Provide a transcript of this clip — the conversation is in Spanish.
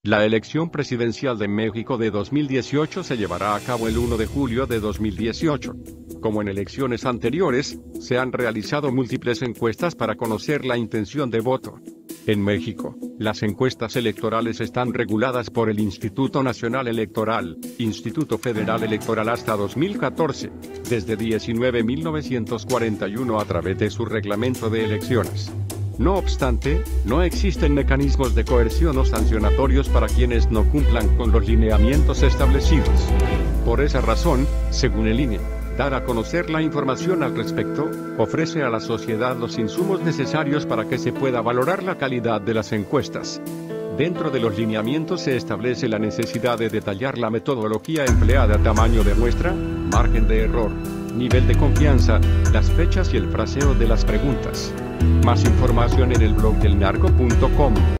La elección presidencial de México de 2018 se llevará a cabo el 1 de julio de 2018. Como en elecciones anteriores, se han realizado múltiples encuestas para conocer la intención de voto. En México, las encuestas electorales están reguladas por el Instituto Nacional Electoral, Instituto Federal Electoral hasta 2014, desde 1941 a través de su reglamento de elecciones. No obstante, no existen mecanismos de coerción o sancionatorios para quienes no cumplan con los lineamientos establecidos. Por esa razón, según el INE, dar a conocer la información al respecto, ofrece a la sociedad los insumos necesarios para que se pueda valorar la calidad de las encuestas. Dentro de los lineamientos se establece la necesidad de detallar la metodología empleada, tamaño de muestra, margen de error, nivel de confianza, las fechas y el fraseo de las preguntas. Más información en el blog delnarco.com.